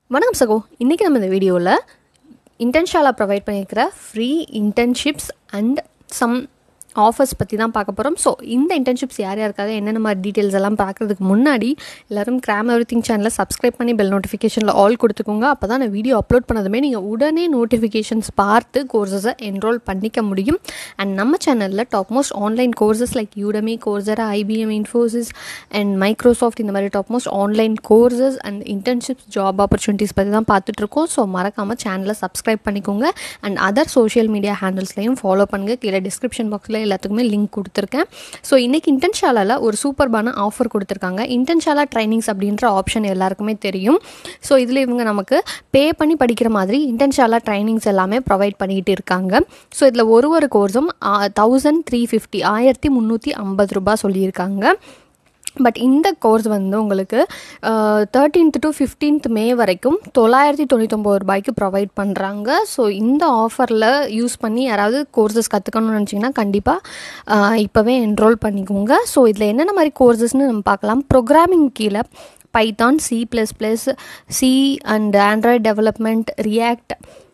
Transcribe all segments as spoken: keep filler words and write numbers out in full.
வணக்கம் சகோ. இன்றைக்கி நம்ம இந்த வீடியோவில் இன்டர்ன்ஷாலா ப்ரொவைட் பண்ணியிருக்கிற free internships and some offers பற்றி தான் பார்க்க போகிறோம். ஸோ இந்த இன்டர்ன்ஷிப்ஸ் யார் யாருக்காக என்னென்ன மாதிரி டீட்டெயில்ஸ் எல்லாம் பார்க்குறதுக்கு முன்னாடி எல்லோரும் கிராம் எவ்ரிதிங் சேனலை சப்ஸ்கிரைப் பண்ணி பெல் நோட்டிஃபிகேஷனில் ஆல் கொடுத்துக்கோங்க. அப்போ தான் நான் வீடியோ அப்லோட் பண்ணதுமே நீங்கள் உடனே நோட்டிஃபிகேஷன்ஸ் பார்த்து கோர்சஸை என்ரோல் பண்ணிக்க முடியும். அண்ட் நம்ம சேனலில் top most online courses like Udemy, Coursera, IBM, Infosys and Microsoft இந்த மாதிரி top most online courses and internships, job opportunities பற்றி தான் பார்த்துட்ருக்கோம். ஸோ மறக்காமல் சேனலை சப்ஸ்கிரைப் பண்ணிக்கோங்க. அண்ட் அதர் சோஷியல் மீடியா ஹேண்டில்ஸ்லையும் ஃபாலோ பண்ணுங்கள். கீழே டிஸ்கிரிப்ஷன் பாக்ஸில் எல்லாத்துக்குமே லிங்க் கொடுத்துருக்கேன். ஸோ இன்றைக்கி இன்டர்ன்ஷாலாவில் ஒரு சூப்பர்பான ஆஃபர் கொடுத்துருக்காங்க. இன்டர்ன்ஷாலா ட்ரைனிங்ஸ் அப்படின்ற ஆப்ஷன் எல்லாருக்குமே தெரியும். ஸோ இதில் இவங்க நமக்கு பே பண்ணி படிக்கிற மாதிரி இன்டர்ன்ஷாலா ட்ரைனிங்ஸ் எல்லாமே ப்ரொவைட் பண்ணிக்கிட்டு இருக்காங்க. ஸோ இதில் ஒரு ஒரு கோர்ஸும் தௌசண்ட் த்ரீ ஃபிஃப்டி ஆயிரத்தி முந்நூற்றி ஐம்பது ரூபாய் சொல்லியிருக்காங்க. பட் இந்த கோர்ஸ் வந்து உங்களுக்கு தேர்ட்டீன்த் டு ஃபிஃப்டீன்த் மே வரைக்கும் தொள்ளாயிரத்தி தொண்ணூத்தொம்பது ரூபாய்க்கு ப்ரொவைட் பண்ணுறாங்க. ஸோ இந்த ஆஃபரில் யூஸ் பண்ணி யாராவது கோர்சஸ் கற்றுக்கணும்னு நினச்சிங்கன்னா கண்டிப்பாக இப்போவே என்ரோல் பண்ணிக்கோங்க. ஸோ இதில் என்னென்ன மாதிரி கோர்சஸ்ன்னு நம்ம பார்க்கலாம். ப்ரோக்ராமிங் கீழே Python, C plus plus, C and Android development, React,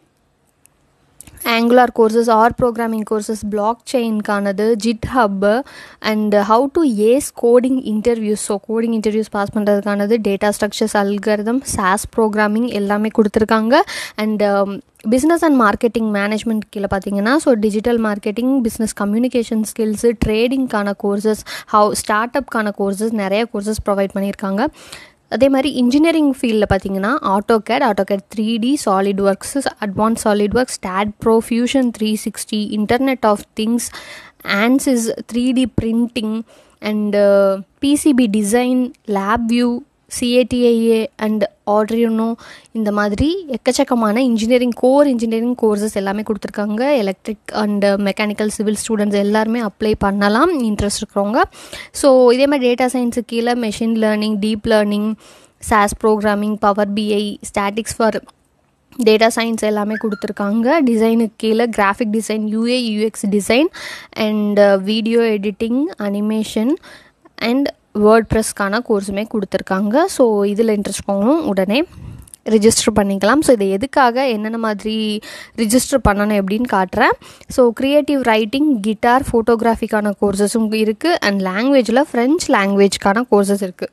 Angular courses, R programming courses, block செயின்கானது, GitHub and how to ace coding interviews. So coding interviews pass பண்ணுறதுக்கானது, data structures, algorithm, SAS programming எல்லாமே கொடுத்துருக்காங்க. And business and marketing management கீழே பார்த்தீங்கன்னா so digital marketing, business communication skills, ட்ரேடிங்கான courses, how start அப்கான courses, நிறைய courses provide பண்ணியிருக்காங்க. அதே மாதிரி இன்ஜினியரிங் ஃபீல்டில் பார்த்தீங்கன்னா AutoCAD, AutoCAD three D, SolidWorks, advance SolidWorks, STAAD Pro, fusion three sixty, internet of things, Ansys, three D printing and PCB design, LabVIEW, CATIA and Arduino இந்த மாதிரி எக்கச்சக்கமான engineering core engineering courses எல்லாமே கொடுத்துருக்காங்க. Electric and mechanical, civil students எல்லாருமே apply பண்ணலாம் interest இருக்கிறவங்க. So இதே மாதிரி டேட்டா சயின்ஸுக்கு கீழே machine learning, deep learning, SAS programming, power BI, statistics for data science எல்லாமே கொடுத்துருக்காங்க. டிசைனுக்கு கீழே graphic design, UA UX design and video editing, animation and வேர்ட் ப்ரெஸ்க்கான கோர்ஸுமே கொடுத்துருக்காங்க. ஸோ இதில் இன்ட்ரெஸ்ட் இருக்கவங்களும் உடனே ரிஜிஸ்டர் பண்ணிக்கலாம். ஸோ இதை எதுக்காக என்னென்ன மாதிரி ரிஜிஸ்டர் பண்ணணும் எப்படின்னு காட்டுறேன். ஸோ க்ரியேட்டிவ் ரைட்டிங், கிட்டார், ஃபோட்டோகிராஃபிக்கான கோர்சஸும் இருக்குது. அண்ட் லாங்குவேஜில் ஃப்ரெஞ்ச் லாங்குவேஜ்க்கான கோர்சஸ் இருக்குது.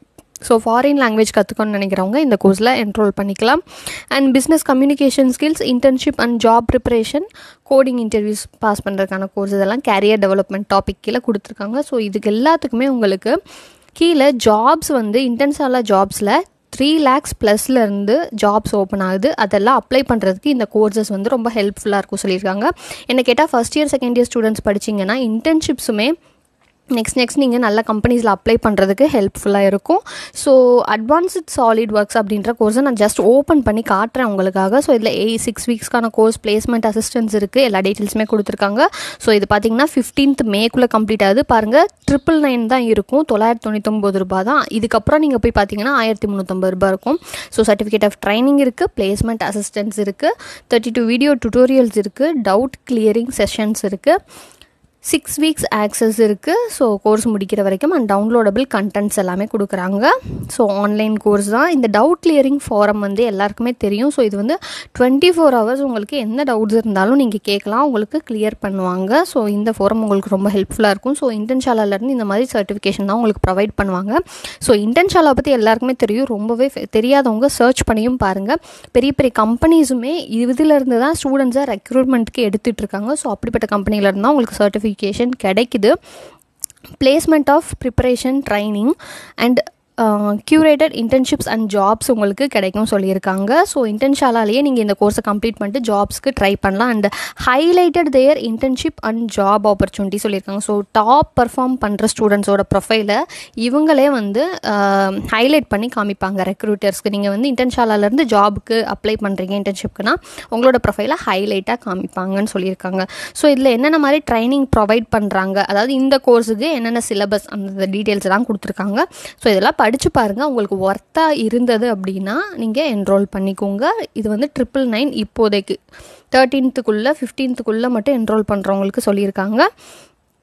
ஸோ ஃபாரின் லாங்குவேஜ் கற்றுக்கணும்னு நினைக்கிறவங்க இந்த கோர்ஸில் என்ரோல் பண்ணிக்கலாம். And business communication skills, internship and job preparation, coding interviews pass பண்ணுறதுக்கான கோர்ஸ் இதெல்லாம் கேரியர் டெவலப்மெண்ட் டாபிக் கீழே கொடுத்துருக்காங்க. ஸோ இதுக்கு எல்லாத்துக்குமே உங்களுக்கு கீழே ஜாப்ஸ் வந்து இன்டர்ன்ஷாலா ஜாப்ஸில் த்ரீ லேக்ஸ் ப்ளஸ்லேருந்து ஜாப்ஸ் ஓப்பன் ஆகுது. அதெல்லாம் அப்ளை பண்ணுறதுக்கு இந்த கோர்சஸ் வந்து ரொம்ப ஹெல்ப்ஃபுல்லாக இருக்கும் சொல்லியிருக்காங்க. என்ன கேட்டால் first year second year students படிச்சிங்கன்னா இன்டர்ன்ஷிப்ஸுமே நெக்ஸ்ட் நெக்ஸ்ட் நீங்கள் நல்ல கம்பெனிஸில் அப்ளை பண்ணுறதுக்கு ஹெல்ப்ஃபுல்லாக இருக்கும். ஸோ அட்வான்ஸ்ட் சாலிட் ஒர்க்ஸ் அப்படின்ற கோர்ஸை நான் ஜஸ்ட் ஓப்பன் பண்ணி காட்டுறேன் உங்களுக்காக. ஸோ இதில் எயிட் சிக்ஸ் வீக்ஸ்க்கான கோர்ஸ், பிளேஸ்மெண்ட் அசிஸ்டன்ஸ் இருக்குது, எல்லா டீட்டெயில்ஸுமே கொடுத்துருக்காங்க. ஸோ இது பார்த்தீங்கன்னா ஃபிஃப்டீன்த் மேக்குள்ளே கம்ப்ளீட் ஆகுது. பாருங்கள், ட்ரிபிள் நைன் தான் இருக்கும், தொள்ளாயிரத்தி தொண்ணூத்தொம்பது ரூபா தான். இதுக்கப்புறம் நீங்கள் போய் பார்த்தீங்கன்னா ஆயிரத்தி முந்நூற்றம்பது ரூபா இருக்கும். ஸோ சர்டிஃபிகேட் ஆஃப் ட்ரைனிங் இருக்குது, பிளேஸ்மெண்ட் அசிஸ்டன்ஸ் இருக்குது, தேர்ட்டி டூ வீடியோ டுட்டோரியல்ஸ் இருக்குது, டவுட் கிளியரிங் செஷன்ஸ் இருக்குது, சிக்ஸ் வீக்ஸ் ஆக்சஸ் இருக்குது. ஸோ கோர்ஸ் முடிக்கிற வரைக்கும் அண்ட் டவுன்லோடபிள் கண்டென்ட்ஸ் எல்லாமே கொடுக்குறாங்க. ஸோ ஆன்லைன் கோர்ஸ் தான். இந்த டவுட் கிளியரிங் ஃபாரம் வந்து எல்லாருக்குமே தெரியும். ஸோ இது வந்து டுவெண்ட்டி ஃபோர் ஹவர்ஸ் உங்களுக்கு எந்த டவுட்ஸ் இருந்தாலும் நீங்கள் கேட்கலாம், உங்களுக்கு கிளியர் பண்ணுவாங்க. ஸோ இந்த ஃபோரம் உங்களுக்கு ரொம்ப ஹெல்ப்ஃபுல்லாக இருக்கும். ஸோ இன்டர்ன்ஷாலாலேருந்து இந்த மாதிரி சர்டிஃபிகேஷன் தான் உங்களுக்கு ப்ரொவைட் பண்ணுவாங்க. ஸோ இன்டர்ன்ஷாலா பற்றி எல்லாருக்குமே தெரியும், ரொம்பவே தெரியாதவங்க சர்ச் பண்ணியும் பாருங்கள். பெரிய பெரிய கம்பெனிஸுமே இதிலிருந்து தான் ஸ்டூடெண்ட்ஸை ரெக்ரூட்மெண்ட்டுக்கு எடுத்துகிட்டு இருக்காங்க. ஸோ அப்படிப்பட்ட கம்பெனியிலேருந்து தான் உங்களுக்கு சர்டிஃபிகேட் கிடைக்குது. Placement of preparation training and curated internships and jobs உங்களுக்கு கிடைக்கும் சொல்லியிருக்காங்க. ஸோ இன்டர்ன்ஷாலாலேயே நீங்கள் இந்த கோர்ஸை கம்ப்ளீட் பண்ணிட்டு ஜாப்ஸ்க்கு ட்ரை பண்ணலாம். And highlighted their internship and job opportunity சொல்லியிருக்காங்க. ஸோ டாப் பர்ஃபார்ம் பண்ணுற ஸ்டூடெண்ட்ஸோட ப்ரொஃபைலை இவங்களே வந்து ஹைலைட் பண்ணி காமிப்பாங்க ரெக்ரூட்டர்ஸ்க்கு. நீங்கள் வந்து இன்டர்ன்ஷாலாலேருந்து ஜாபுக்கு அப்ளை பண்ணுறீங்க இன்டர்ன்ஷிப்க்குனா உங்களோட ப்ரொஃபைலை ஹைலைட்டாக காமிப்பாங்கன்னு சொல்லியிருக்காங்க. ஸோ இதில் என்னென்ன மாதிரி ட்ரைனிங் ப்ரொவைட் பண்ணுறாங்க, அதாவது இந்த கோர்ஸுக்கு என்னென்ன சிலபஸ் அந்த டீட்டெயில்ஸ் எல்லாம் கொடுத்துருக்காங்க. ஸோ இதெல்லாம் படித்து பாருங்கள். உங்களுக்கு ஒர்த்தாக இருந்தது அப்படின்னா நீங்கள் என்ரோல் பண்ணிக்கோங்க. இது வந்து ட்ரிபிள் நைன் இப்போதைக்கு தேர்ட்டீன்த்துக்குள்ளே ஃபிஃப்டீன்த்துக்குள்ளே மட்டும் என்ரோல் பண்ணுறவங்களுக்கு சொல்லியிருக்காங்க.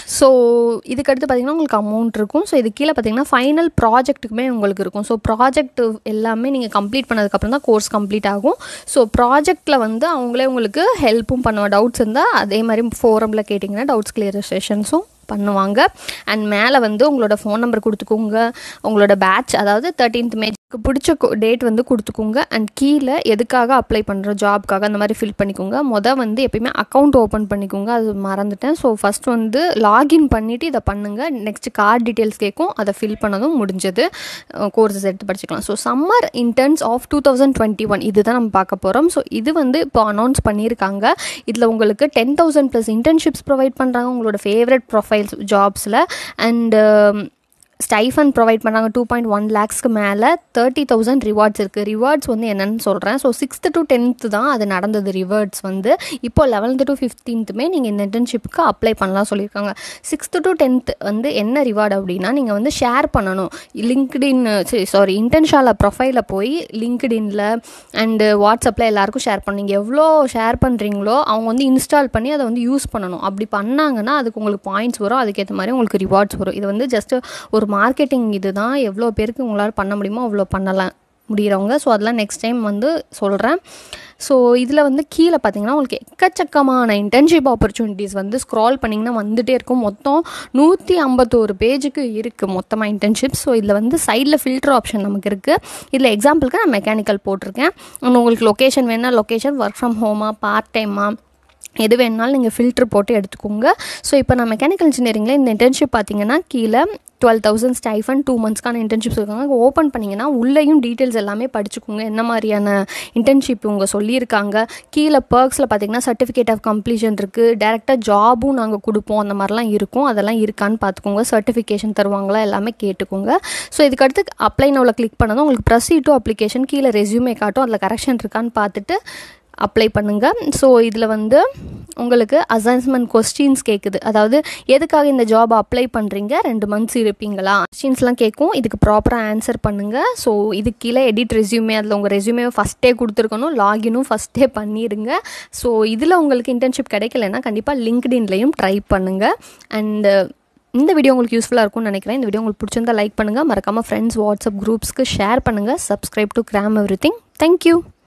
ஸோ இதுக்கடுத்து பார்த்திங்கன்னா உங்களுக்கு அமௌண்ட் இருக்கும். ஸோ இது கீழே பார்த்திங்கன்னா ஃபைனல் ப்ராஜெக்ட்டுக்குமே உங்களுக்கு இருக்கும். ஸோ ப்ராஜெக்ட் எல்லாமே நீங்கள் கம்ப்ளீட் பண்ணதுக்கப்புறம் தான் கோர்ஸ் கம்ப்ளீட் ஆகும். ஸோ ப்ராஜெக்ட்டில் வந்து அவங்களே உங்களுக்கு ஹெல்ப்பும் பண்ணுவாங்க. டவுட்ஸ் இருந்தால் அதே மாதிரி ஃபோரமில் கேட்டிங்கன்னா டவுட்ஸ் கிளியரைசேஷன்ஸும் பண்ணுவாங்க. அண்ட் மேலே வந்து உங்களோட ஃபோன் நம்பர் கொடுத்துக்கோங்க, உங்களோட பேட்ச் அதாவது தேர்ட்டீன்த் மேக்கு பிடிச்ச டேட் வந்து கொடுத்துக்கோங்க. அண்ட் கீழே எதுக்காக அப்ளை பண்ணுறோம் ஜாப்க்காக அந்த மாதிரி ஃபில் பண்ணிக்கோங்க. மொதல் வந்து எப்பயுமே அக்கௌண்ட் ஓப்பன் பண்ணிக்கோங்க, அது மறந்துட்டேன். ஸோ ஃபஸ்ட் வந்து லாகின் பண்ணிவிட்டு இதை பண்ணுங்கள். நெக்ஸ்ட்டு கார்டு டீட்டெயில்ஸ் கேட்கும், அதை ஃபில் பண்ணதும் முடிஞ்சது, கோர்ஸஸ் எடுத்து படிச்சுக்கலாம். So summer interns of two thousand twenty one இது தான் நம்ம பார்க்க போகிறோம். ஸோ இது வந்து இப்போ அனௌன்ஸ் பண்ணியிருக்காங்க. இதில் உங்களுக்கு ten thousand plus internships provide பண்ணுறாங்க உங்களோட ஃபேவரட் ப்ரொஃபைல்ஸ் ஜாப்ஸில். அண்டு ஸ்டைஃபன் ப்ரொவைட் பண்ணுறாங்க. டூ பாயிண்ட் ஒன் லேக்ஸ்க்கு மேலே தேர்ட்டி தௌசண்ட் ரிவார்ட்ஸ் இருக்குது. ரிவார்ட்ஸ் வந்து என்னென்னு சொல்கிறேன். ஸோ சிக்ஸ்த்து டு டென்த்து தான் அது நடந்தது ரிவார்ட்ஸ் வந்து. இப்போ லெவன்த்து டு ஃபிஃப்டீன்த்துமே நீங்கள் இந்த இன்டர்ன்ஷிப்புக்கு அப்ளை பண்ணலாம் சொல்லியிருக்காங்க. சிக்ஸ்த்து டு டென்த்து வந்து என்ன ரிவார்டு அப்படின்னா நீங்கள் வந்து ஷேர் பண்ணணும். லிங்க்டின் சரி சாரி இன்டர்ன்ஷால ப்ரொஃபைலில் போய் லிங்க்டின்ல அண்டு வாட்ஸ்அப்பில் எல்லாேருக்கும் ஷேர் பண்ணணும். நீங்கள் எவ்வளோ ஷேர் பண்ணுறீங்களோ அவங்க வந்து இன்ஸ்டால் பண்ணி அதை வந்து யூஸ் பண்ணணும். அப்படி பண்ணாங்கன்னா அதுக்கு உங்களுக்கு பாயிண்ட்ஸ் வரும், அதுக்கேற்ற மாதிரி உங்களுக்கு ரிவார்ட்ஸ் வரும். இது வந்து ஜஸ்ட்டு ஒரு மார்க்கெட்டிங் இது தான். எவ்வளோ பேருக்கு உங்களால் பண்ண முடியுமோ அவ்வளோ பண்ணலாம் முடிகிறவங்க. ஸோ அதெல்லாம் நெக்ஸ்ட் டைம் வந்து சொல்கிறேன். ஸோ இதில் வந்து கீழே பார்த்தீங்கன்னா உங்களுக்கு எக்கச்சக்கமான இன்டர்ன்ஷிப் ஆப்பர்ச்சுனிட்டிஸ் வந்து ஸ்க்ரால் பண்ணிங்கன்னா வந்துகிட்டே இருக்கும். மொத்தம் நூற்றி ஐம்பத்தோரு பேஜுக்கு இருக்குது மொத்தமாக இன்டர்ன்ஷிப். ஸோ இதில் வந்து சைடில் ஃபில்டர் ஆப்ஷன் நமக்கு இருக்குது. இதில் எக்ஸாம்பிளுக்கு நான் மெக்கானிக்கல் போட்டிருக்கேன். உங்களுக்கு லொக்கேஷன் வேணால் லொக்கேஷன், ஒர்க் ஃப்ரம் ஹோமா, பார்ட் டைமா, எது வேணுனாலும் நீங்கள் ஃபில்ட்ரு போட்டு எடுத்துக்கோங்க. ஸோ இப்போ நான் மெக்கானிக்கல் இன்ஜினியரிங்கில் இந்த இன்டர்ன்ஷிப் பார்த்தீங்கன்னா கீழே டுவெல் தௌசண்ட் ஸ்டைஃபன் டூ மந்த்ஸ்க்கான இன்டர்ன்ஷிப்ஸ் இருக்காங்க. ஓப்பன் பண்ணிங்கன்னா உள்ளேயும் டீட்டெயில்ஸ் எல்லாமே படிச்சுக்கோங்க. என்ன மாதிரியான இன்டர்ன்ஷிப் இவங்க சொல்லியிருக்காங்க. கீழே பர்க்ஸில் பார்த்தீங்கன்னா சர்டிஃபிகேட் ஆஃப் கம்ப்ளீஷன் இருக்குது. டேரெக்டாக ஜாபும் நாங்கள் கொடுப்போம், அந்த மாதிரிலாம் இருக்கும். அதெல்லாம் இருக்கான்னு பார்த்துக்கோங்க. சர்டிஃபிகேஷன் தருவாங்களா எல்லாமே கேட்டுக்கோங்க. ஸோ இதுக்கடுத்து அப்ளை நவுல கிளிக் பண்ணதும் உங்களுக்கு ப்ரொசீட் டு அப்ளிகேஷன் கீழே ரெஸ்யூமே காட்டும். அதில் கரெக்ஷன் இருக்கான்னு பார்த்துட்டு அப்ளை பண்ணுங்கள். ஸோ இதில் வந்து உங்களுக்கு அசைன்மெண்ட் கொஸ்டின்ஸ் கேட்குது. அதாவது எதுக்காக இந்த ஜாப் அப்ளை பண்ணுறீங்க, ரெண்டு மந்த்ஸ் இருப்பீங்களா, கொஸ்டின்ஸ்லாம் கேட்கும். இதுக்கு ப்ராப்பராக ஆன்சர் பண்ணுங்கள். ஸோ இதுக்கு கீழே எடிட் ரெஸ்யூமே, அதில் உங்கள் ரெஸ்யூமே ஃபஸ்ட்டே கொடுத்துருக்கணும், லாகினும் ஃபஸ்ட்டே பண்ணிடுங்க. ஸோ இதில் உங்களுக்கு இன்டர்ன்ஷிப் கிடைக்கலன்னா கண்டிப்பாக லிங்க்டின்லையும் ட்ரை பண்ணுங்கள். அண்டு இந்த வீடியோ உங்களுக்கு யூஸ்ஃபுல்லாக இருக்கும்னு நினைக்கிறேன். இந்த வீடியோ உங்களுக்கு பிடிச்சிருந்தா லைக் பண்ணுங்கள், மறக்காமல் ஃப்ரெண்ட்ஸ் வாட்ஸ்அப் குரூப்ஸ்க்கு ஷேர் பண்ணுங்கள். Subscribe to gram everything. Thank you.